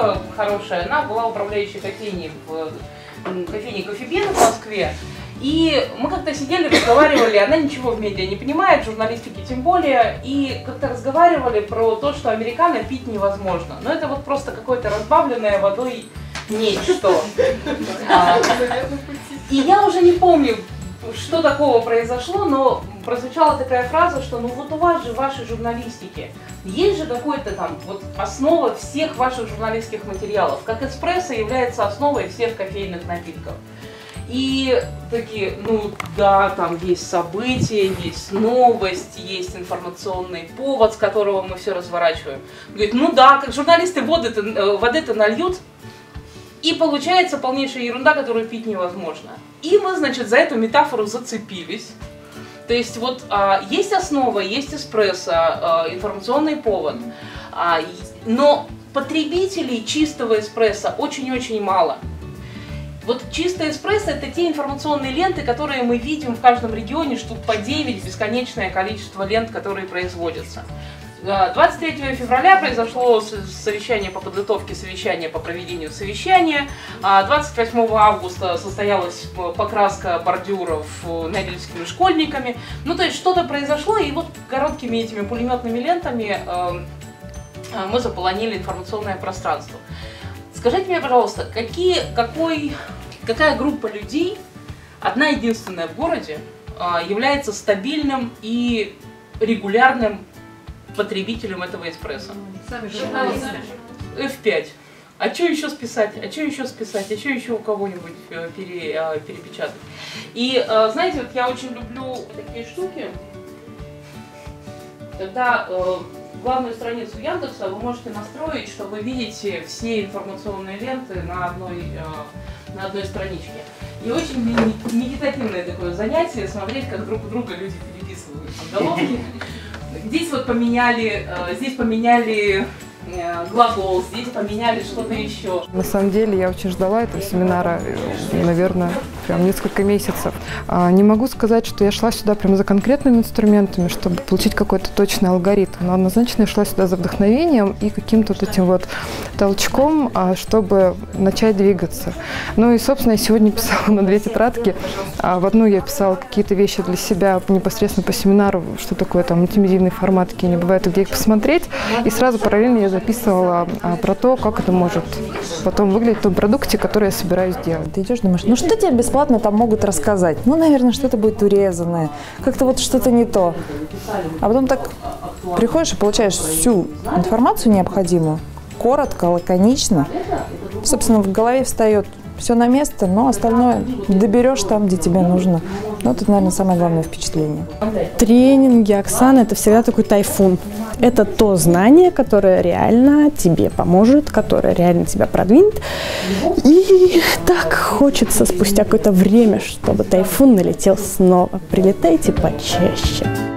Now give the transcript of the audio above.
девушка хорошая, она была управляющей кофейней в кофейне «Кофебин» в Москве. И мы как-то сидели, разговаривали, она ничего в медиа не понимает, в журналистике тем более, и как-то разговаривали про то, что американо пить невозможно. Но это вот просто какое-то разбавленное водой нечто. И я уже не помню, что такого произошло, но прозвучала такая фраза, что ну вот у вас же в вашей журналистике есть же какой-то там вот основа всех ваших журналистских материалов, как эспрессо является основой всех кофейных напитков. И такие, ну да, там есть события, есть новость, есть информационный повод, с которого мы все разворачиваем. Говорит, ну да, как журналисты воды-то нальют, и получается полнейшая ерунда, которую пить невозможно. И мы, значит, за эту метафору зацепились. То есть вот есть основа, есть эспрессо, информационный повод, но потребителей чистого эспрессо очень-очень мало. Вот чистый эспрессо — это те информационные ленты, которые мы видим в каждом регионе, штук по 9, бесконечное количество лент, которые производятся. 23 февраля произошло совещание по подготовке совещания по проведению совещания. 28 августа состоялась покраска бордюров нядельскими школьниками. Ну, то есть что-то произошло, и вот короткими этими пулеметными лентами мы заполонили информационное пространство. Скажите мне, пожалуйста, какая группа людей, одна единственная в городе, является стабильным и регулярным потребителем этого эспрессо? F5. А что еще списать? А что еще списать? А что еще у кого-нибудь перепечатать? И знаете, вот я очень люблю такие штуки, когда главную страницу Яндекса вы можете настроить, что вы видите все информационные ленты на одной страничке. И очень медитативное такое занятие смотреть, как друг у друга люди переписывают заголовки. Здесь вот поменяли глагол, здесь поменяли что-то еще. На самом деле я очень ждала этого семинара, наверное, прям несколько месяцев. Не могу сказать, что я шла сюда прям за конкретными инструментами, чтобы получить какой-то точный алгоритм, но однозначно я шла сюда за вдохновением и каким-то вот этим вот толчком, чтобы начать двигаться. Ну и, собственно, я сегодня писала на 2 тетрадки. В одну я писала какие-то вещи для себя непосредственно по семинару, что такое там мультимедийный формат, какие они бывают, где их посмотреть, и сразу параллельно я записывала про то, как это может потом выглядеть в том продукте, который я собираюсь делать. Ты идешь, думаешь, ну что тебе бесплатно там могут рассказать? Ну, наверное, что-то будет урезанное, как-то вот что-то не то. А потом так приходишь и получаешь всю информацию необходимую, коротко, лаконично. Собственно, в голове встает все на место, но остальное доберешь там, где тебе нужно. Ну, это, наверное, самое главное впечатление. Тренинги Оксаны – это всегда такой тайфун. Это то знание, которое реально тебе поможет, которое реально тебя продвинет. И так хочется спустя какое-то время, чтобы тайфун налетел снова. Прилетайте почаще.